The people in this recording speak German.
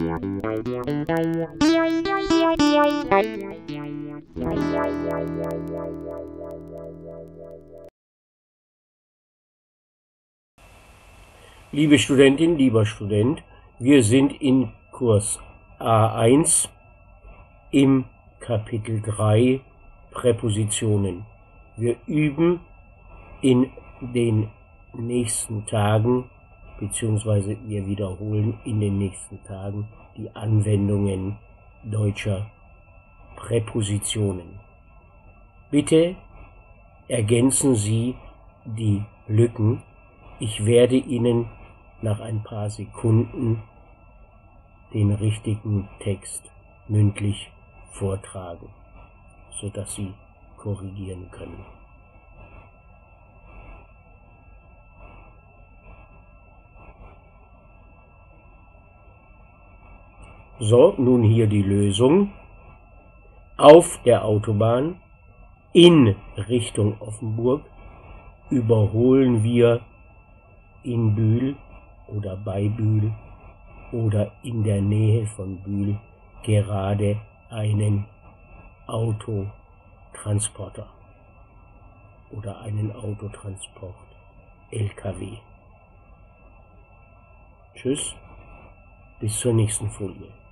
Liebe Studentin, lieber Student, wir sind in Kurs A1 im Kapitel 3 Präpositionen. Wir üben in den nächsten Tagen, beziehungsweise wir wiederholen in den nächsten Tagen die Anwendungen deutscher Präpositionen. Bitte ergänzen Sie die Lücken. Ich werde Ihnen nach ein paar Sekunden den richtigen Text mündlich vortragen, sodass Sie korrigieren können. So, nun hier die Lösung. Auf der Autobahn in Richtung Offenburg überholen wir in Bühl oder bei Bühl oder in der Nähe von Bühl gerade einen Autotransporter oder einen Autotransport LKW. Tschüss, bis zur nächsten Folie.